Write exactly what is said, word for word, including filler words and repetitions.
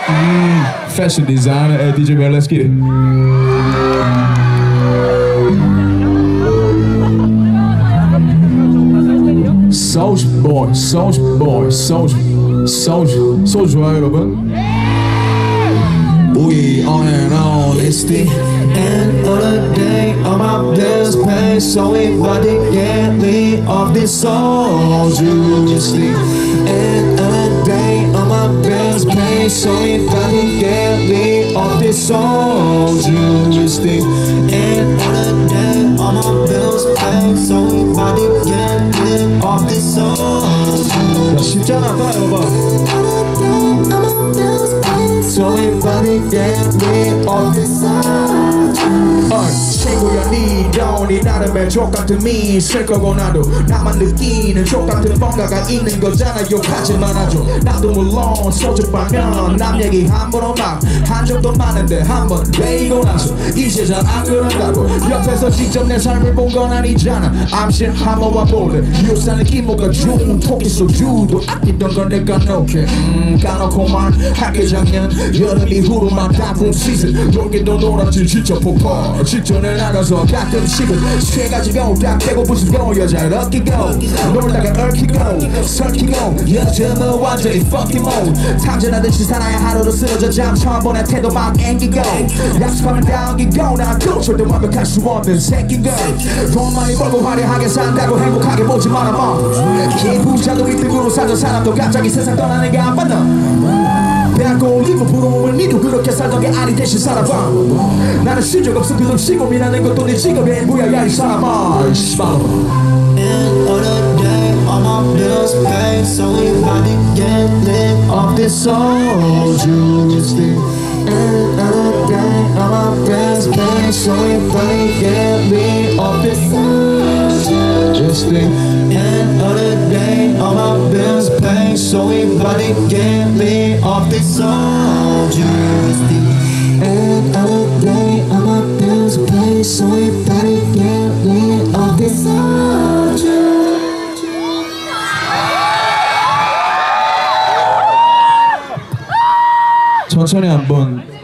Mm, fashion designer at D J Mel, let's get it. Soulja Boy, Soulja Boy, Soulja, Soulja, Soulja 여러분. We on and on, it's the end of the day. On my best pay, so everybody get me off this Soulja. It's the end of the day. On my best pay, so everybody get me off this Soulja. It's the end of the day. On my best pay, so everybody get me off this Soulja. 쉽잖아, 봐봐. So everybody get me off this side. 친구야 네 돈이 나름의 족같은 미있을 거고 나도 나만 느끼는 족같은 뭔가가 있는 거잖아. 욕하지 말아줘. 나도 물론 소주파면 남 얘기 함부로 막 한 적도 많은데 한번 베이고 나서 이제 잘 안 그런다고. 옆에서 직접 내 삶을 본 건 아니잖아. 암신 한번 와볼래. 유산의 기모가 준 토끼 소주도 아끼던 건 내가 놓게 음 까놓고만 학교 작년 여름 이후로만 다품 시즌 놀기도 놀았지 진짜 폭발 직전에 나가서 가끔씩은 세 가지가 다 깨고 부수고 여자를 얻기고 놀다가 얽히고 설키고 요즘은 완전히 fucking mode 탐진하듯이 살아야 하루를 쓰러져 잠 처음 보내 태도 막 앵기고 약속하면 당기고 나도 절대 완벽할 수 없는 새끼고 돈 많이 벌고 화려하게 산다고 행복하게 보지 마라 뭐 기부자도 이득으로 사는 사람도 갑자기 세상 떠나는 게 안 받나 배고 이고 부러움을 믿고 그렇게 살던 게 아니 대신 살아봐 나는 실적 없어 그돈 치고 미나는 것도 네 직업의 일부야 야 이 사람아 씨발 End of the day, all my bills paid, so everybody get lit off this Soulja. It's the end of the day, all my bills paid, so everybody get lit off this Soulja. It's the end of the day, all my bills paid, so everybody get lit off this Soulja. It's the end of the day, all my bills paid, so everybody get lit off this Soulja. 천천히 한번